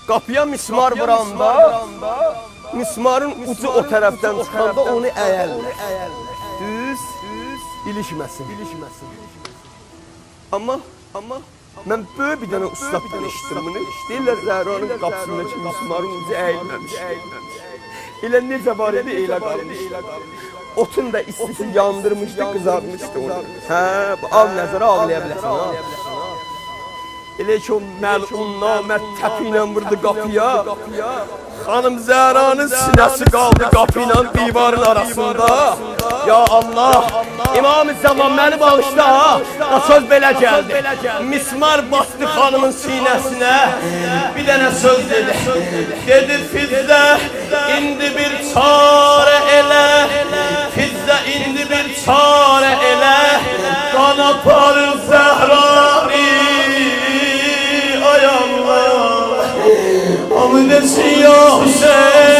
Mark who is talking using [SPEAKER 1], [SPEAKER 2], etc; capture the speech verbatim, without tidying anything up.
[SPEAKER 1] Qapıya mismar vuranda, mismarın ucu o tərəfdən çıxanda onu əyərlər. Düz, ilişməsin. Amma, amma mən böyük bir dənə ustaddan eşitdim bunu. Deyirlər Zəhranın qapısındakı mismarın ucu əyilməmiş. Elə necə var idi, elə qalmışdı. Otun da istisi yandırmışdı, qızarmışdı onu. Hə, al nəzərə ağlaya biləsən, ha. Elə ki o məlun namərd təpi ilə vurdu qapıya. Xanım Zəhranın sinəsi qaldı qapı ilə divarın arasında. Ya Allah, İmam-ı Zaman məni bağışla ha. O söz belə gəldi. Mismar bastı xanımın sinəsinə. Bir dənə söz dedi. Dedi Fizzə, indi bir çarə elə. Fizzə, indi bir çarə elə. Qan aparır Zəhranı. Ay Allah, hamı desin ya Hüseyin.